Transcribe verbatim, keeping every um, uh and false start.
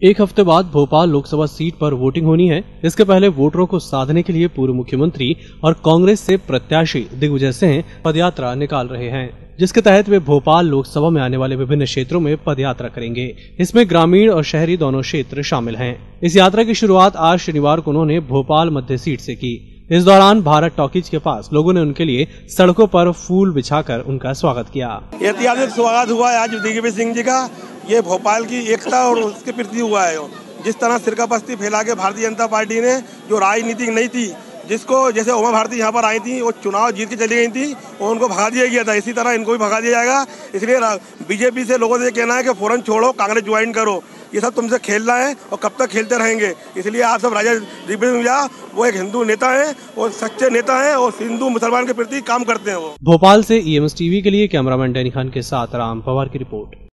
एक हफ्ते बाद भोपाल लोकसभा सीट पर वोटिंग होनी है। इसके पहले वोटरों को साधने के लिए पूर्व मुख्यमंत्री और कांग्रेस से प्रत्याशी दिग्विजय सिंह पदयात्रा निकाल रहे हैं, जिसके तहत वे भोपाल लोकसभा में आने वाले विभिन्न क्षेत्रों में पदयात्रा करेंगे। इसमें ग्रामीण और शहरी दोनों क्षेत्र शामिल हैं। इस यात्रा की शुरुआत आज शनिवार को उन्होंने भोपाल मध्य सीट से की। इस दौरान भारत टॉकीज के पास लोगों ने उनके लिए सड़कों पर फूल बिछाकर उनका स्वागत किया। ऐतिहासिक स्वागत हुआ है आज दिग्विजय सिंह जी का। ये भोपाल की एकता और उसके प्रति हुआ है। जिस तरह सिरकापस्ती फैला के भारतीय जनता पार्टी ने जो राजनीतिक नहीं थी, जिसको जैसे उमा भारती यहाँ पर आई थी, वो चुनाव जीत के चली गई थी और उनको भगा दिया गया था, इसी तरह इनको भी भगा दिया जाएगा। इसलिए बीजेपी से लोगों से कहना है कि फौरन छोड़ो, कांग्रेस ज्वाइन करो। ये सब तुमसे खेलना है और कब तक खेलते रहेंगे। इसलिए आप सब राजा दिग्विजय सिंह वो एक हिंदू नेता है और सच्चे नेता है और हिंदू मुसलमान के प्रति काम करते हैं। वो भोपाल से ई एम एस टीवी के लिए कैमरामैन डैनी खान के साथ राम पवार की रिपोर्ट।